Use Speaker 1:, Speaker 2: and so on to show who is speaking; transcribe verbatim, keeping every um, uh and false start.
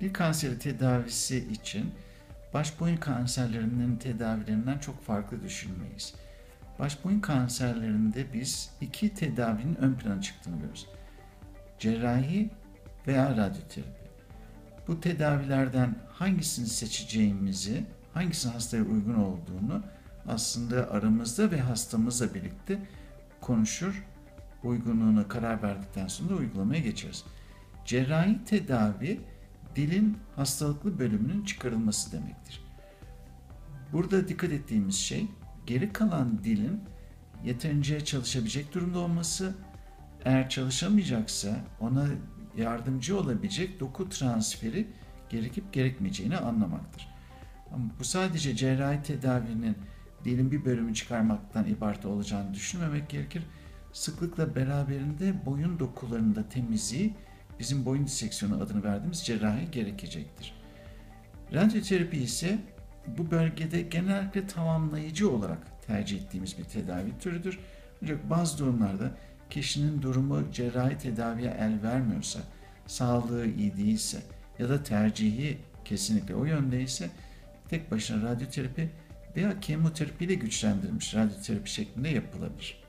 Speaker 1: Dil kanseri tedavisi için baş boyun kanserlerinin tedavilerinden çok farklı düşünmeyiz. Baş boyun kanserlerinde biz iki tedavinin ön plana çıktığını görüyoruz. Cerrahi veya radyoterapi. Bu tedavilerden hangisini seçeceğimizi, hangisinin hastaya uygun olduğunu aslında aramızda ve hastamızla birlikte konuşur, uygunluğuna karar verdikten sonra uygulamaya geçeriz. Cerrahi tedavi, dilin hastalıklı bölümünün çıkarılması demektir. Burada dikkat ettiğimiz şey, geri kalan dilin yeterince çalışabilecek durumda olması, eğer çalışamayacaksa ona yardımcı olabilecek doku transferi gerekip gerekmeyeceğini anlamaktır. Ama bu sadece cerrahi tedavinin dilin bir bölümünü çıkarmaktan ibaret olacağını düşünmemek gerekir. Sıklıkla beraberinde boyun dokularında temizliği, bizim boyun diseksiyonu adını verdiğimiz cerrahi gerekecektir. Radyoterapi ise bu bölgede genellikle tamamlayıcı olarak tercih ettiğimiz bir tedavi türüdür. Ancak bazı durumlarda kişinin durumu cerrahi tedaviye el vermiyorsa, sağlığı iyi değilse ya da tercihi kesinlikle o yöndeyse tek başına radyoterapi veya kemoterapi ile güçlendirilmiş radyoterapi şeklinde yapılabilir.